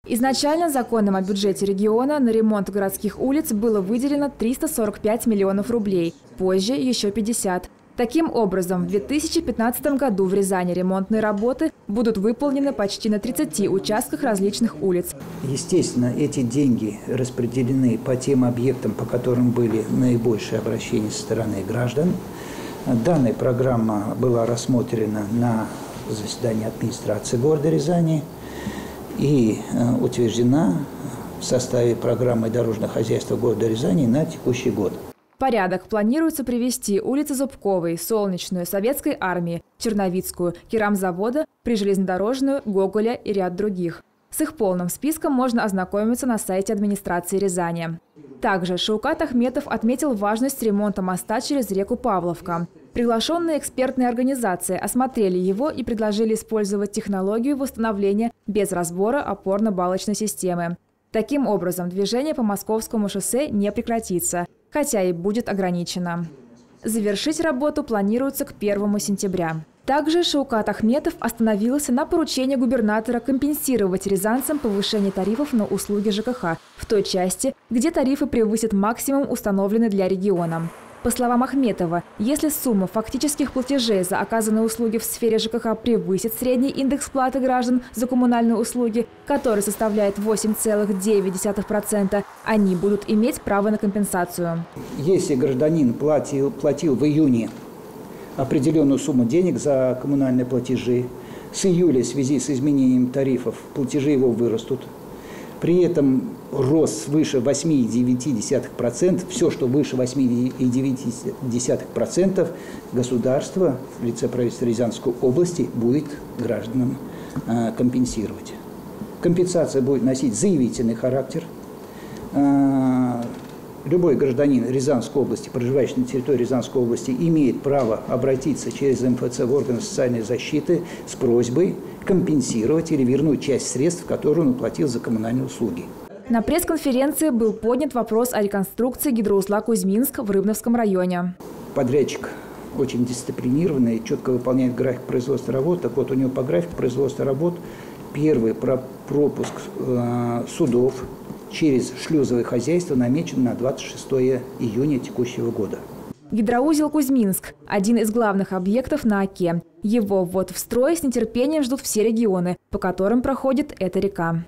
Изначально законом о бюджете региона на ремонт городских улиц было выделено 345 миллионов рублей, позже еще 50. Таким образом, в 2015 году в Рязани ремонтные работы будут выполнены почти на 30 участках различных улиц. Естественно, эти деньги распределены по тем объектам, по которым были наибольшие обращения со стороны граждан. Данная программа была рассмотрена на заседании администрации города Рязани и утверждена в составе программы дорожного хозяйства города Рязани на текущий год. В порядок планируется привести улицы Зубковой, Солнечную, Советской армии, Черновицкую, Керамзавода, Прижелезнодорожную, Гоголя и ряд других. С их полным списком можно ознакомиться на сайте администрации Рязани. Также Шаукат Ахметов отметил важность ремонта моста через реку Павловка. Приглашенные экспертные организации осмотрели его и предложили использовать технологию восстановления без разбора опорно-балочной системы. Таким образом, движение по Московскому шоссе не прекратится, хотя и будет ограничено. Завершить работу планируется к 1 сентября. Также Шаукат Ахметов остановился на поручении губернатора компенсировать рязанцам повышение тарифов на услуги ЖКХ в той части, где тарифы превысят максимум, установленный для региона. По словам Ахметова, если сумма фактических платежей за оказанные услуги в сфере ЖКХ превысит средний индекс платы граждан за коммунальные услуги, который составляет 8,9%, они будут иметь право на компенсацию. Если гражданин платил в июне определенную сумму денег за коммунальные платежи, с июля в связи с изменением тарифов платежи его вырастут. При этом рост свыше 8,9%, все, что выше 8,9%, государство в лице правительства Рязанской области будет гражданам компенсировать. Компенсация будет носить заявительный характер. Любой гражданин Рязанской области, проживающий на территории Рязанской области, имеет право обратиться через МФЦ в органы социальной защиты с просьбой компенсировать или вернуть часть средств, которые он уплатил за коммунальные услуги. На пресс-конференции был поднят вопрос о реконструкции гидроузла Кузьминск в Рыбновском районе. Подрядчик очень дисциплинированный, четко выполняет график производства работ. Так вот, у него по графику производства работ первый пропуск судов через шлюзовое хозяйство намечен на 26 июня текущего года. Гидроузел Кузьминск – один из главных объектов на Оке. Его ввод в строй с нетерпением ждут все регионы, по которым проходит эта река.